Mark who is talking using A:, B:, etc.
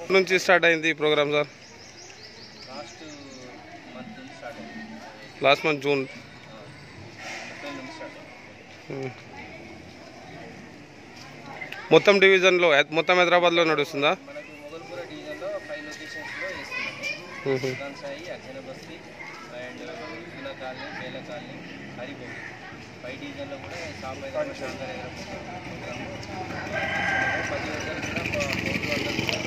A: నుంచి స్టార్ట్ అయింది ఈ programme sir? Last month June. మొత్తం డివిజన్లో మొత్తం హైదరాబాద్లో నడుస్తుందా?
B: మొగల్పూర డివిజన్లో 5 లొకేషన్స్లో వేస్తున్నాము. సాయి, అర్చన బస్తీ అండ్ ఉద్దిన కాలనీ, బేల కాలనీ, హరిభోగి 5 డివిజన్లో కూడా సాంబైన శాంతానగరం ప్రోగ్రాము 10 రోజులు కూడా